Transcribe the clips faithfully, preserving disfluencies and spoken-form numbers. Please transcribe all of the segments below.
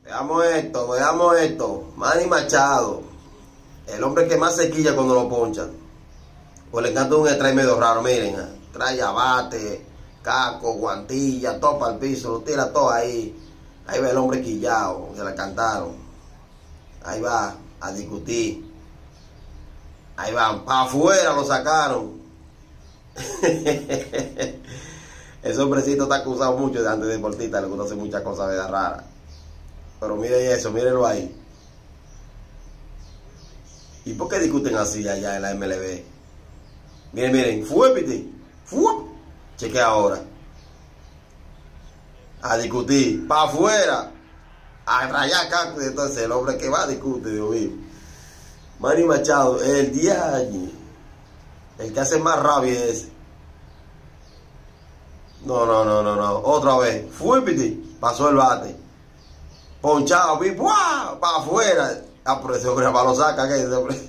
Veamos esto, veamos esto. Manny Machado, el hombre que más se quilla cuando lo ponchan. Pues le encanta un strike medio raro, miren. Trae abate, caco, guantilla, todo para el piso, lo tira todo ahí. Ahí va el hombre quillado, se la cantaron. Ahí va a discutir. Ahí van, para afuera lo sacaron. Ese hombrecito está acusado mucho de antideportista, le gusta hacer muchas cosas de raras. Pero miren eso, mírenlo ahí. ¿Y por qué discuten así allá en la M L B? Miren, miren, fue piti, fue. Cheque ahora. A discutir, para afuera. A rayar cactus. Entonces el hombre que va a discutir, Dios mío. Manny Machado, el día allí. El que hace más rabia es ese. No, no, no, no, no. Otra vez. Fúipiti. Pasó el bate. Ponchado. ¡Buah! Para afuera. Ah, pero ese hombre para lo saca. ¿Qué? Ese hombre.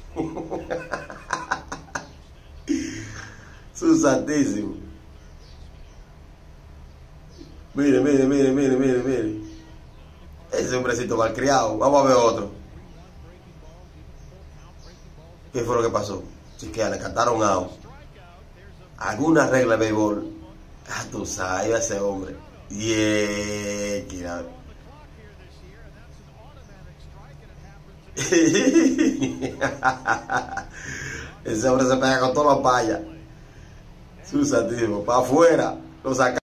Su santísimo. Mire, mire, mire, mire, mire, mire. Ese hombrecito malcriado. Vamos a ver otro. ¿Qué fue lo que pasó? Chiquea, le cantaron out. ¿Alguna regla de béisbol? Ah, tú sabes, ese hombre. Yeah, quiera. Ese hombre se pega con todas las payas. Su santísimo. Para afuera. Lo saca.